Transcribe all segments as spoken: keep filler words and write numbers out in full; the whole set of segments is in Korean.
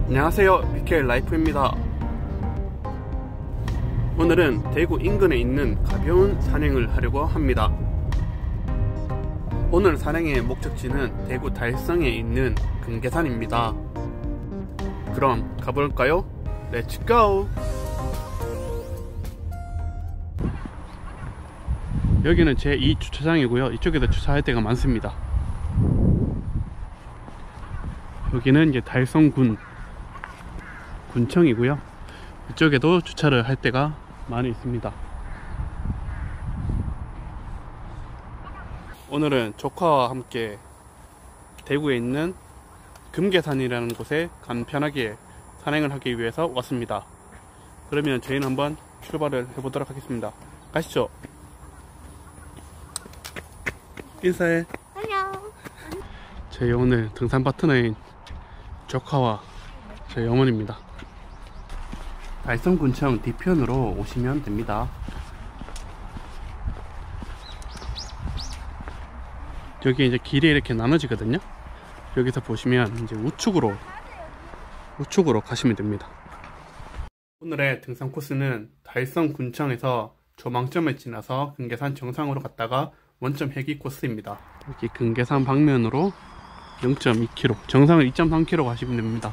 안녕하세요, 비케이 라이프입니다. 오늘은 대구 인근에 있는 가벼운 산행을 하려고 합니다. 오늘 산행의 목적지는 대구 달성에 있는 금계산입니다. 그럼 가볼까요? 렛츠 고! 여기는 제이 주차장이고요. 이쪽에도 주차할 데가 많습니다. 여기는 이제 달성군 군청이고요. 이쪽에도 주차를 할 데가 많이 있습니다. 오늘은 조카와 함께 대구에 있는 금계산이라는 곳에 간편하게 산행을 하기 위해서 왔습니다. 그러면 저희는 한번 출발을 해보도록 하겠습니다. 가시죠. 인사해. 안녕. 저희 오늘 등산 파트너인 조카와 저희 어머니입니다. 달성군청 뒤편으로 오시면 됩니다. 여기 이제 길이 이렇게 나눠지거든요. 여기서 보시면 이제 우측으로 우측으로 가시면 됩니다. 오늘의 등산 코스는 달성군청에서 조망점을 지나서 금계산 정상으로 갔다가 원점 회귀 코스입니다. 여기 금계산 방면으로 영 점 이 킬로미터, 정상을 이 점 삼 킬로미터 가시면 됩니다.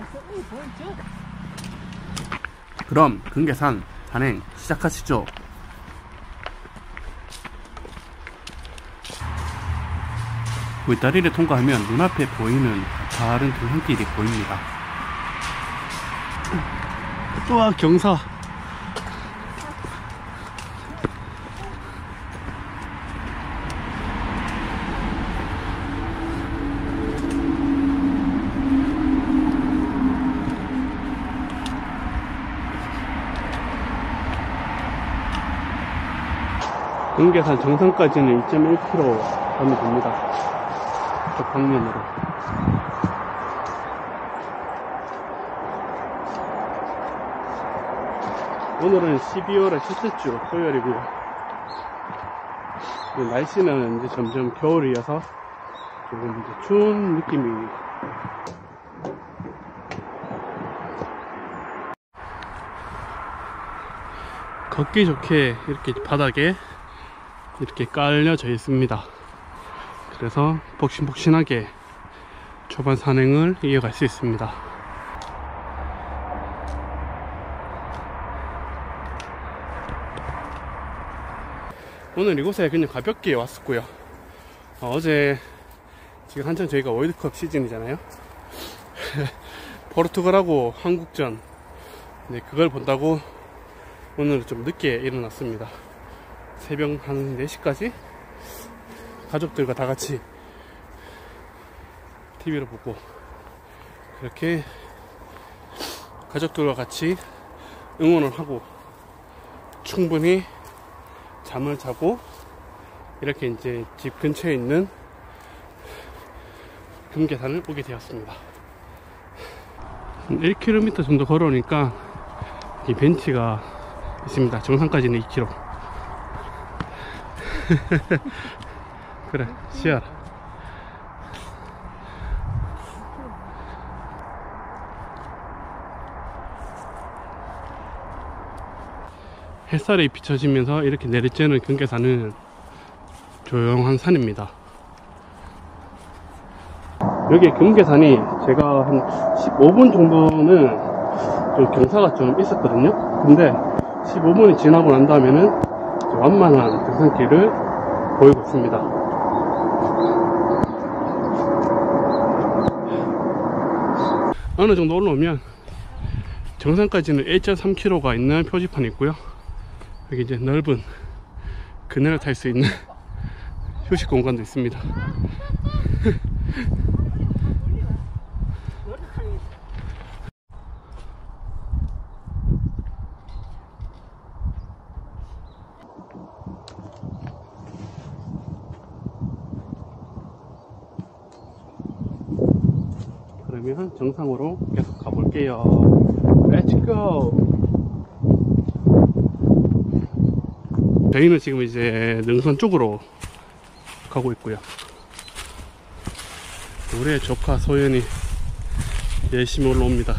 그럼 금계산 산행 시작하시죠. 이 다리를 통과하면 눈앞에 보이는 다른 등산길이 보입니다. 우와, 경사. 금계산 정상까지는 이 점 일 킬로미터 가면 됩니다. 저 방면으로. 오늘은 십이월의 첫째 주 토요일이고요. 날씨는 이제 점점 겨울이어서 조금 이제 추운 느낌이. 걷기 좋게 이렇게 바닥에 이렇게 깔려져 있습니다. 그래서 폭신폭신하게 초반 산행을 이어갈 수 있습니다. 오늘 이곳에 그냥 가볍게 왔었고요. 어, 어제 지금 한창 저희가 월드컵 시즌이잖아요. 포르투갈하고 한국전, 네, 그걸 본다고 오늘 좀 늦게 일어났습니다. 새벽 한 네 시까지 가족들과 다 같이 티비를 보고, 그렇게 가족들과 같이 응원을 하고 충분히 잠을 자고 이렇게 이제 집 근처에 있는 금계산을 오게 되었습니다. 일 킬로미터 정도 걸어오니까 이 벤치가 있습니다. 정상까지는 이 킬로미터. 그래, 시야라. 햇살이 비춰지면서 이렇게 내리쬐는 금계산은 조용한 산입니다. 여기 금계산이 제가 한 십오 분 정도는 좀 경사가 좀 있었거든요. 근데 십오 분이 지나고 난 다음에는 완만한 등산길을 보이고 있습니다. 어느 정도 올라오면 정상까지는 일 점 삼 킬로미터가 있는 표지판이 있고요. 여기 이제 넓은 그네를 탈 수 있는 휴식 공간도 있습니다. 그러면 정상으로 계속 가볼게요. Let's go! 저희는 지금 이제 능선 쪽으로 가고 있고요. 우리의 조카 소연이 열심히 올라옵니다.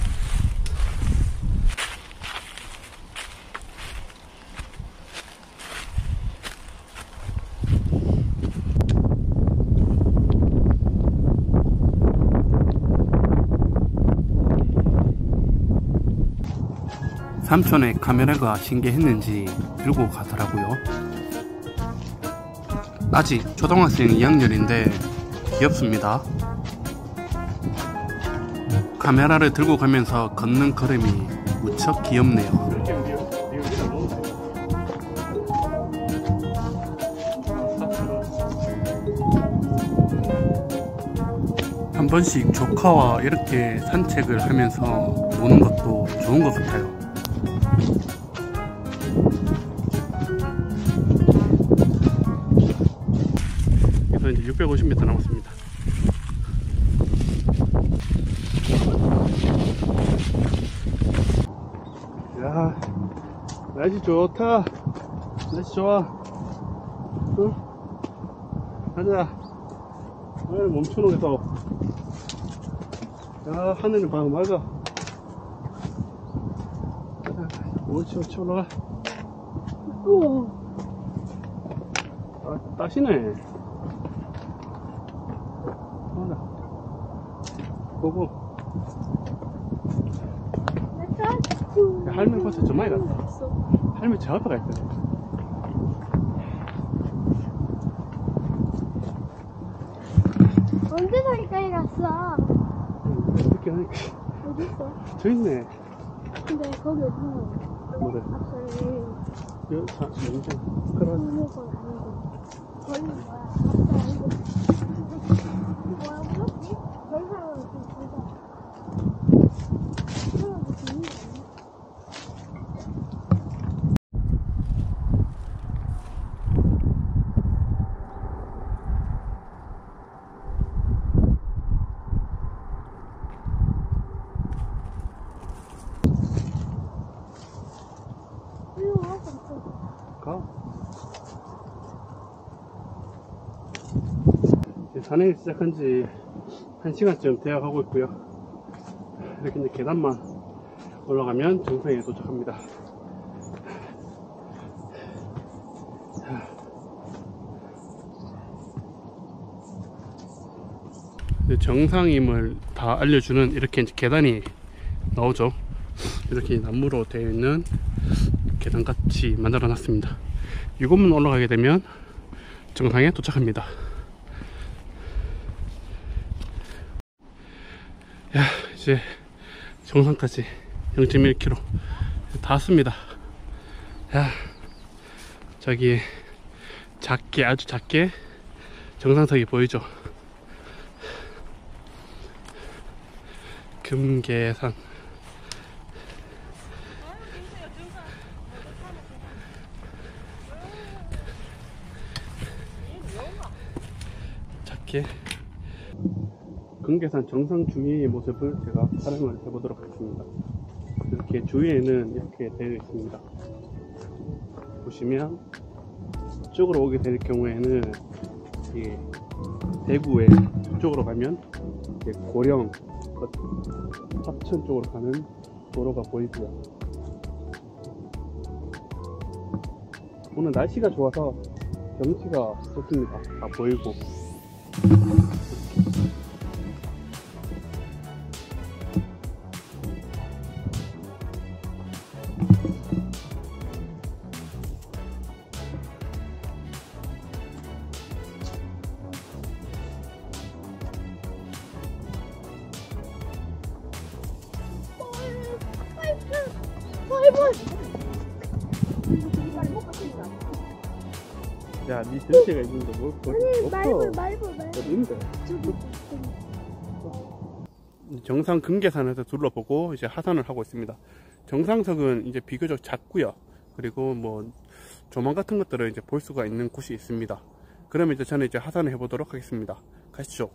삼촌의 카메라가 신기했는지 들고 가더라고요. 아직 초등학생 이 학년인데 귀엽습니다. 카메라를 들고 가면서 걷는 걸음이 무척 귀엽네요. 한 번씩 조카와 이렇게 산책을 하면서 노는 것도 좋은 것 같아요. 그래서 이제 육백오십 미터 남았습니다. 야, 날씨 좋다. 날씨 좋아. 응? 가자. 오늘 멈춰놓겠어. 야, 하늘은 방 맑아. 옳지, 옳지, 올라가. 우와. 아, 따시네. 하나. 보고. 야, 할머니 벌써 저 많이 갔다. 할머니 저 앞에 가 있다. 언제 저기까지 갔어? 이렇게 하니까. 어딨어? 저 있네. 근데 거기 어딨어? 뭐래? 앞서리 여, 자, 영상. 그래. 이건 아니고 거기는 뭐야? 앞서 아니고 뭐야 무섭지? 별사람은 좀 불다 사람도 재밌네. 가. 이제 산행을 시작한 지 한 시간쯤 되어 가고 있고요. 이렇게 이제 계단만 올라가면 정상에 도착합니다. 정상임을 다 알려주는 이렇게 이제 계단이 나오죠. 이렇게 나무로 되어 있는 계단같이 만들어 놨습니다. 이곳만 올라가게 되면 정상에 도착합니다. 야, 이제 정상까지 영 점 일 킬로미터 다 왔습니다. 야, 저기 작게, 아주 작게 정상석이 보이죠. 금계산. 작게 금계산 정상 주위의 모습을 제가 촬영을 해보도록 하겠습니다. 이렇게 주위에는 이렇게 되어 있습니다. 보시면 이쪽으로 오게 될 경우에는 이 대구에 이쪽으로 가면 고령 합천 쪽으로 가는 도로가 보이고요. 오늘 날씨가 좋아서 경치가 좋습니다. 다 보이고. 야, 니 전체가 있는데 뭘 거기 아니, 없어. 말벌, 말벌, 말벌. 어디 있는데? 저기. 정상 금계산에서 둘러보고 이제 하산을 하고 있습니다. 정상석은 이제 비교적 작고요. 그리고 뭐 조망 같은 것들을 이제 볼 수가 있는 곳이 있습니다. 그러면 이제 저는 이제 하산을 해보도록 하겠습니다. 가시죠.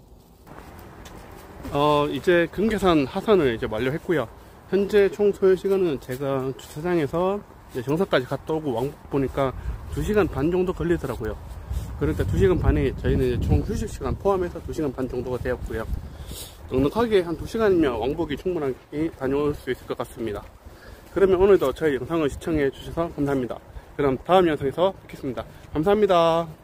어, 이제 금계산 하산을 이제 완료했고요. 현재 총 소요 시간은 제가 주차장에서 이제 정상까지 갔다 오고 왕복 보니까 두 시간 반 정도 걸리더라고요. 그러니까 두 시간 반에 저희는 이제 총 휴식 시간 포함해서 두 시간 반 정도가 되었고요. 넉넉하게 한 두 시간이면 왕복이 충분하게 다녀올 수 있을 것 같습니다. 그러면 오늘도 저희 영상을 시청해 주셔서 감사합니다. 그럼 다음 영상에서 뵙겠습니다. 감사합니다.